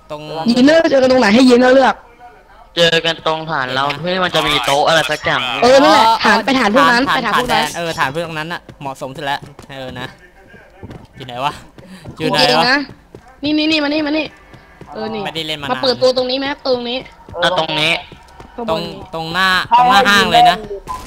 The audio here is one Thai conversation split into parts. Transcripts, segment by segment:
ตรงยีนเนอร์เจอกันตรงไหนให้ยีนเนอร์เลือกเจอกันตรงฐานเราที่มันจะมีโต๊ะอะไรสักอย่างนั่นแหละฐานไปฐานพวกนั้นไปฐานพวกนั้นฐานพวกนั้นน่ะเหมาะสมสุดแล้วนะอยู่ไหนวะอยู่ไหนวะนี่มานี่นี่ไม่ได้เล่นมาเปิดตัวตรงนี้ไหมตรงนี้ตรงนี้ตรงหน้าห้างเลยนะ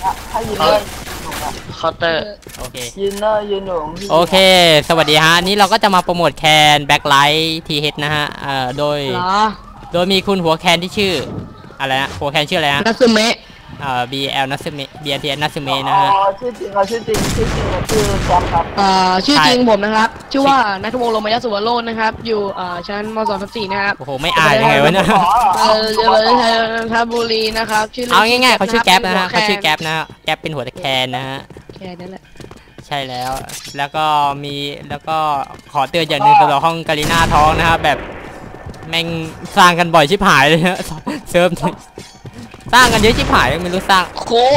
เคาน์เตอร์โอเคยืนเนอร์ยืนหนุ่มโอเคสวัสดีฮะนี่เราก็จะมาโปรโมทแคนแบ็คไลท์ทีเฮดนะฮะโดยมีคุณหัวแคนที่ชื่ออะไรนะหัวแคนชื่ออะไรฮะนัซึเมะ BL นัซึเมะ BLTS นัซึเมะนะฮะชื่อจริงชื่อแจ็คครับชื่อจริงผมนะครับชื่อว่านัทวงศ์โรมายะสุวรรณโรจน์นะครับอยู่ชั้นม.2 ทับ 4นะครับโอ้โหไม่อายยังไงวะเนี่ยทบุรีนะครับชื่อเอาง่ายๆเขาชื่อแก๊ปนะฮะเขาชื่อแก๊ปนะฮะแก๊ปเป็นหัวแคนนะฮะแค่นั้นแหละใช่แล้วก็ขอเตือนอย่างหนึ่งสำหรับห้องกาลิน่าท้องนะครับแบบแม่งสร้างกันบ่อยชิบหายเลยฮะเซิร์ฟสร้างกันเยอะชิบหายไม่รู้สร้างโค้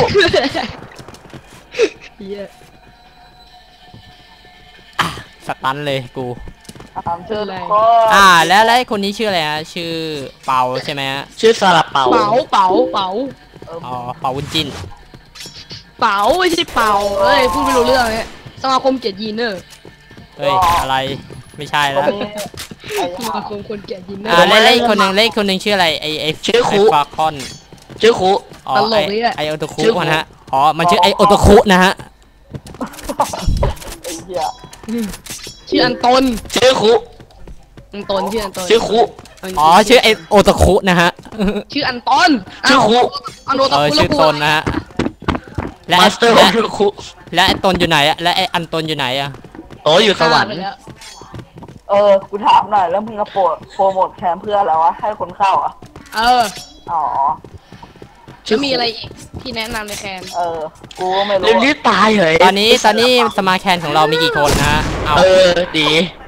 สตันเลยกูชื่ออะไรแล้วคนนี้ชื่ออะไรฮะชื่อเปาใช่ไหมฮะชื่อซาลาเปาเป๋าเปาวุ้นจินเป๋าไม่ใช่เป๋าพูดไม่รู้เรื่องเนี่ยสมาคมเกียรติยีนเนอร์อะไรไม่ใช่แล้วสมาคมคนเกียรติยีนเนอร์เล่นคนหนึ่งชื่ออะไรไอชื่อคุฟาคอนชื่อคุตลกเลยไอโอโตคุนะฮะมันชื่อไอโอโตคุนะฮะชื่ออันตนชื่อคุอันตนชื่ออันตนชื่อคุชื่อไอโอโตคุนะฮะชื่ออันตนชื่อคุชื่อตนนะฮะและมาสเตอร์ชื่อคุและไอตนอยู่ไหนอะและไออันตนอยู่ไหนอะอยู่สวรรค์กูถามหน่อยแล้วมึงจะโปรโมทแคมเพื่ออะไรวะให้คนเข้าอ่ะจะมีอะไรอีกที่แนะนำในแคนกูไม่รู้รีบตายเหรอตอนนี้สมาแคนของเรามีกี่คนนะดี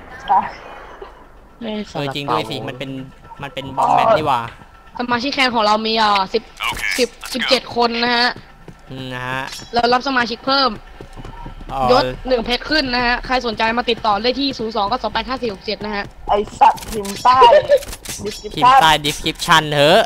จริงด้วยสิมันเป็นบอมแมทนี่หว่าสมาชิกแคนของเรามี17 คนนะฮะเรารับสมาชิกเพิ่มยศ1 เพชรขึ้นนะฮะใครสนใจมาติดต่อได้ที่02 ก็ 285467นะฮะไอสัตว์พิมพ์ใต้ดิสคริปชั่นเถอะ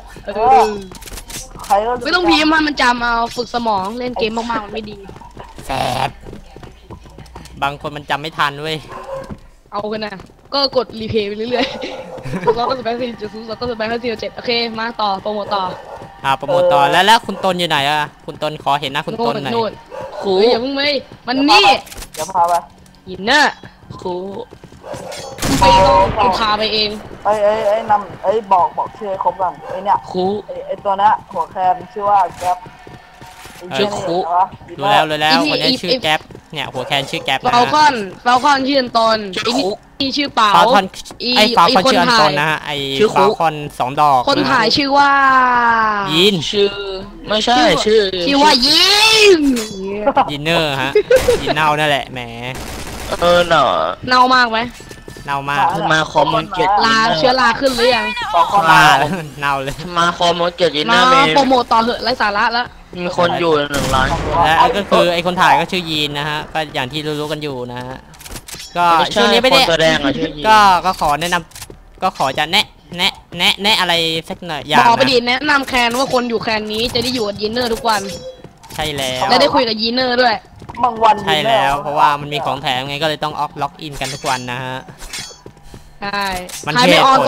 ไม่ต้องพิมพ์มันจำเอาฝึกสมองเล่นเกมมากๆมันไม่ดีแสบบางคนมันจำไม่ทันเว้ยเอากันนะก็กดรีเพย์ไปเรื่อยๆแล้วก็285472 ก็285467โอเคมาต่อโปรโมทต่อโปรโมทต่อแล้วคุณตนอยู่ไหนอะคุณตนขอเห็นนะคุณตนหน่อยครูอย่าเพิ่งไม่มันนี่เดี๋ยวพาไปยินเนอร์ครูไปก็พาไปเองบอกชื่อครบก่อนเนี่ยครูไอตัวนี้หัวแคนชื่อว่าแก๊ปชื่อครูรู้แล้วคนนี้ชื่อแก๊ปเนี่ยหัวแคนชื่อแก๊ปฟาลคอนชื่อตนอีชื่อเป๋าไอฟาลคอนชื่ออันตนนะฮะไอฟาลคอน2 ดอกคนถ่ายชื่อว่ายินชื่อไม่ใช่ชื่อว่ายินเนอร์ฮะยินเน่านั่นแหละแหมเน่ามากไหมเน่ามากมาคอมมอนเกตเชื้อราขึ้นหรือยังเน่าเลยมาคอมมอนเกตยินเนอร์มาโปรโมทต่อเหอะไร้สาระแล้วมีคนอยู่1 ล้านและก็คือไอคนถ่ายก็ชื่อยีนนะฮะก็อย่างที่รู้ๆกันอยู่นะฮะก็ช่วงนี้ไม่ได้ก็ขอแนะนำก็ขอจะแนะอะไรสักหน่อยอย่างบอกไปดิแนะนำแคนว่าคนอยู่แคนนี้จะได้อยู่กับยีนเนอร์ทุกวันใช่แล้วและได้คุยกับยีนเนอร์ด้วยบางวันใช่แล้วเพราะว่ามันมีของแถมไงก็เลยต้องล็อกอินกันทุกวันนะฮะใช่ใครไม่ออน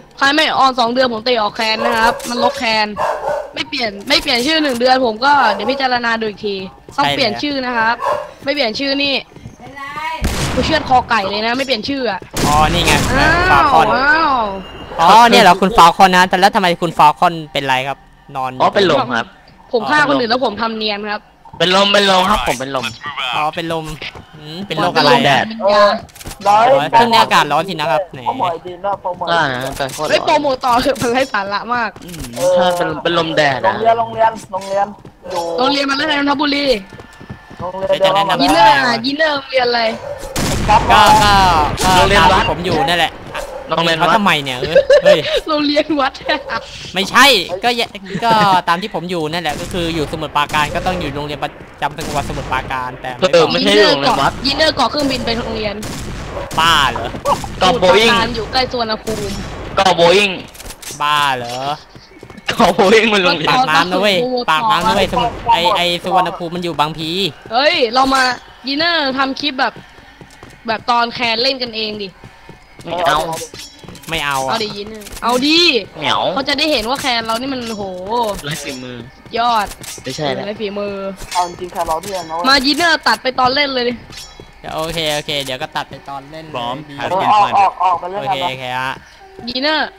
2 เดือนผมเตะออกแคนนะครับมันลบแคนไม่เปลี่ยนชื่อ1 เดือนผมก็เดี๋ยวพิจารณาดูอีกทีต้องเปลี่ยนชื่อนะครับไม่เปลี่ยนชื่อนี่กูเชือดคอไก่เลยนะไม่เปลี่ยนชื่อนี่ไงฟาลคอนเนี่ยเหรอคุณฟาลคอนนะแต่แล้วทำไมคุณฟาลคอนเป็นไรครับนอนเป็นลมครับผมฆ่าคนอื่นแล้วผมทำเนียนครับเป็นลมครับผมเป็นลมเป็นลมเป็นโรคอะไรแดดช่วงนี้อากาศร้อนทีนะครับแหนไม่โปรโมทต่อคือมันไร้สาระมากถ้าเป็นลมแดดโรงเรียนมาแล้วในนนทบุรียินเนอร์โรงเรียนอะไรก็โรงเรียนวัดผมอยู่นั่นแหละโรงเรียนวัดทำไมเนี่ยเฮ้ยโรงเรียนวัดไม่ใช่ก็ตามที่ผมอยู่นั่นแหละก็คืออยู่สมุทรปราการก็ต้องอยู่โรงเรียนประจำจังหวัดสมุทรปราการแต่ไม่ใช่โรงเรียนวัดยินเนอร์เกาะเครื่องบินไปโรงเรียนป้าเหรอเกาะโบอิ้งอยู่ใกล้สุวรรณภูมิก็โบอิงบ้าเหรอก็โบอิงมันโรงเรียปาน กน้ำนะเว้ยปากน้ำนะเว้ยไอสุวรรณภูมิมันอยู่บางพีเฮ้ยเรามายีเนอร์ทำคลิปแบบตอนแคนเล่นกันเองดิไม่เอาไม่เอาเอาอะดิยีเนอร์เอาดิเหนียวเขาจะได้เห็นว่าแคนเรานี่มันโหไร้ฝีมือยอดไม่ใช่แล้วไร้ฝีมือเอาจริงๆแค่เราเพื่อนนะเว้ยมายีเนอร์ตัดไปตอนเล่นเลยดิโอเคเดี๋ยวก็ตัดไปตอนเล่นเลย Bomb ดี has เออ been ออก planted ไปเรื่องโอกันเคนะโอเคฮะยีเนอร์